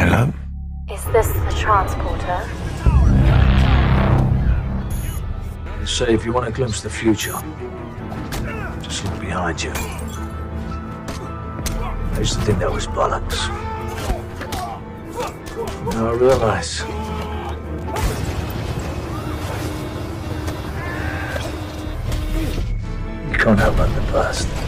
Hello? Is this the transporter? They say if you want a glimpse of the future, just look behind you. I used to think that was bollocks. Now I realize. You can't outrun the past.